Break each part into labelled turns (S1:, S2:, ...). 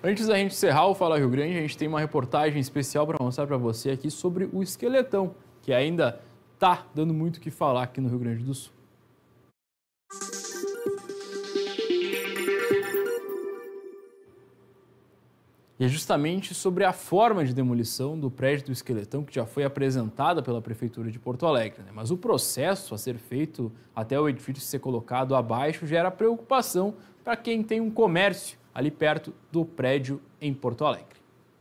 S1: Antes da gente encerrar o Fala Rio Grande, a gente tem uma reportagem especial para mostrar para você aqui sobre o esqueletão, que ainda está dando muito o que falar aqui no Rio Grande do Sul. E é justamente sobre a forma de demolição do prédio do esqueletão que já foi apresentada pela Prefeitura de Porto Alegre, né? Mas o processo a ser feito até o edifício ser colocado abaixo gera preocupação para quem tem um comércio ali perto do prédio em Porto Alegre.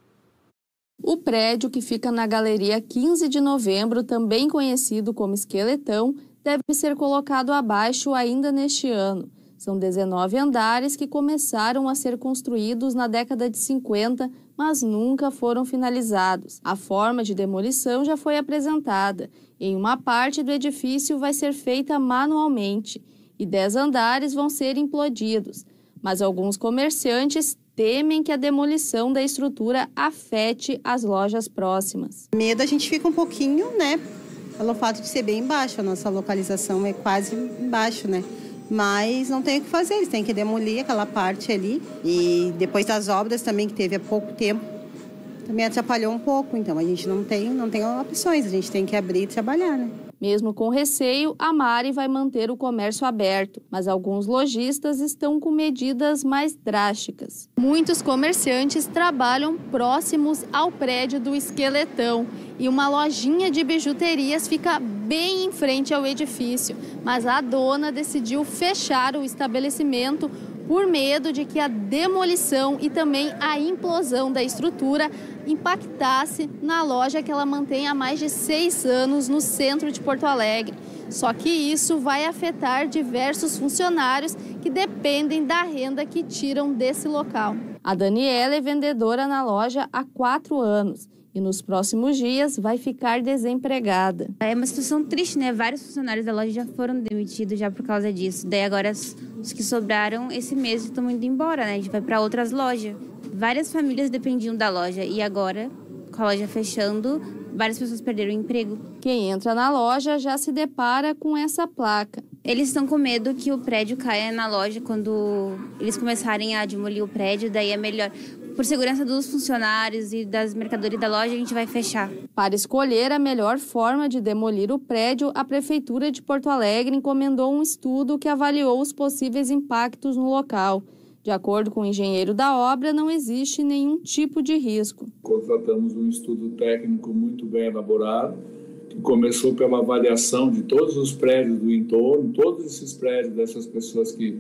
S2: O prédio, que fica na Galeria 15 de Novembro, também conhecido como Esqueletão, deve ser colocado abaixo ainda neste ano. São 19 andares que começaram a ser construídos na década de 50, mas nunca foram finalizados. A forma de demolição já foi apresentada. Em uma parte do edifício vai ser feita manualmente e 10 andares vão ser implodidos. Mas alguns comerciantes temem que a demolição da estrutura afete as lojas próximas.
S3: Medo a gente fica um pouquinho, né? Pelo fato de ser bem embaixo, a nossa localização é quase embaixo, né? Mas não tem o que fazer, eles têm que demolir aquela parte ali. E depois das obras também, que teve há pouco tempo, também atrapalhou um pouco. Então a gente não tem opções, a gente tem que abrir e trabalhar, né?
S2: Mesmo com receio, a Mari vai manter o comércio aberto, mas alguns lojistas estão com medidas mais drásticas. Muitos comerciantes trabalham próximos ao prédio do Esqueletão e uma lojinha de bijuterias fica bem em frente ao edifício, mas a dona decidiu fechar o estabelecimento por medo de que a demolição e também a implosão da estrutura impactasse na loja que ela mantém há mais de 6 anos no centro de Porto Alegre. Só que isso vai afetar diversos funcionários que dependem da renda que tiram desse local. A Daniela é vendedora na loja há 4 anos e nos próximos dias vai ficar desempregada.
S4: É uma situação triste, né? Vários funcionários da loja já foram demitidos já por causa disso. Daí agora os que sobraram esse mês estão indo embora, né? A gente vai para outras lojas. Várias famílias dependiam da loja e agora, com a loja fechando, várias pessoas perderam o emprego.
S2: Quem entra na loja já se depara com essa placa.
S4: Eles estão com medo que o prédio caia na loja quando eles começarem a demolir o prédio, daí é melhor. Por segurança dos funcionários e das mercadorias da loja, a gente vai fechar.
S2: Para escolher a melhor forma de demolir o prédio, a Prefeitura de Porto Alegre encomendou um estudo que avaliou os possíveis impactos no local. De acordo com o engenheiro da obra, não existe nenhum tipo de risco.
S5: Contratamos um estudo técnico muito bem elaborado, que começou pela avaliação de todos os prédios do entorno, todos esses prédios dessas pessoas que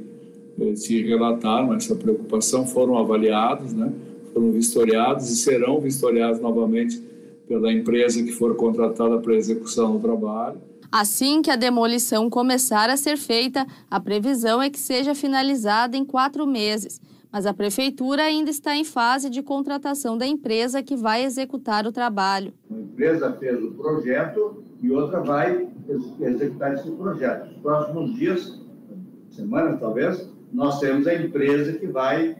S5: se relataram essa preocupação foram avaliados, né? Foram vistoriados e serão vistoriados novamente pela empresa que for contratada para a execução do trabalho.
S2: Assim que a demolição começar a ser feita, a previsão é que seja finalizada em 4 meses. Mas a Prefeitura ainda está em fase de contratação da empresa que vai executar o trabalho.
S6: Uma empresa fez o projeto e outra vai executar esse projeto. Nos próximos dias, semanas talvez, nós temos a empresa que vai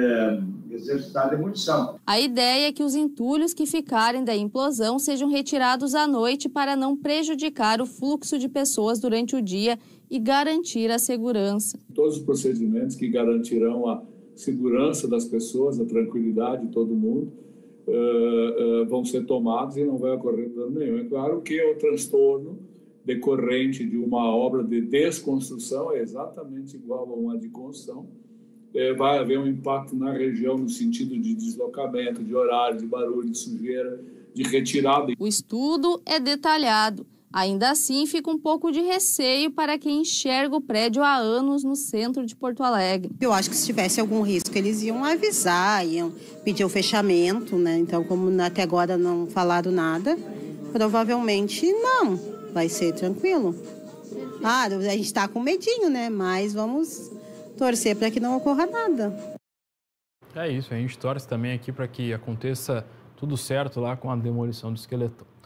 S6: exercitar a demolição.
S2: A ideia é que os entulhos que ficarem da implosão sejam retirados à noite para não prejudicar o fluxo de pessoas durante o dia e garantir a segurança.
S5: Todos os procedimentos que garantirão a segurança das pessoas, a tranquilidade de todo mundo, vão ser tomados e não vai ocorrer dano nenhum. É claro que o transtorno decorrente de uma obra de desconstrução é exatamente igual a uma de construção. Vai haver um impacto na região no sentido de deslocamento, de horário, de barulho, de sujeira, de retirada.
S2: O estudo é detalhado. Ainda assim, fica um pouco de receio para quem enxerga o prédio há anos no centro de Porto Alegre.
S3: Eu acho que se tivesse algum risco, eles iam avisar, iam pedir o fechamento, né? Então, como até agora não falaram nada, provavelmente não. Vai ser tranquilo. Claro, a gente está com medinho, né? Mas vamos torcer para que não ocorra nada.
S1: É isso, a gente torce também aqui para que aconteça tudo certo lá com a demolição do esqueletão.